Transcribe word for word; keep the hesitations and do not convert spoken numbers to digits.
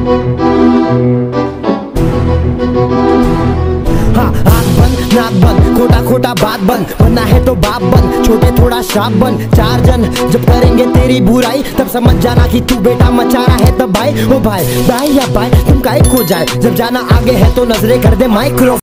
हाँ, आँख बंद नाक बंद, खोटा खोटा बात बंद, बनना है तो बाप बन, छोटे थोड़ा श्राप बन। चार जन जब करेंगे तेरी बुराई तब समझ जाना कि तू बेटा मचा रहा है। तब भाई ओ भाई भाई या भाई तुम काहे खो जाए, जब जाना आगे है तो नजरे कर दे माइक्रो।